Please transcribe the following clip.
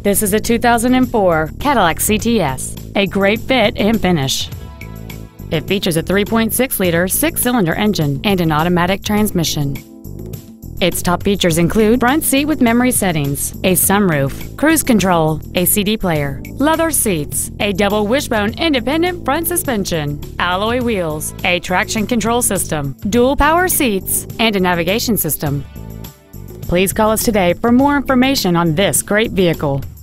This is a 2004 Cadillac CTS, a great fit and finish. It features a 3.6-liter six-cylinder engine and an automatic transmission. Its top features include front seat with memory settings, a sunroof, cruise control, a CD player, leather seats, a double wishbone independent front suspension, alloy wheels, a traction control system, dual power seats, and a navigation system. Please call us today for more information on this great vehicle.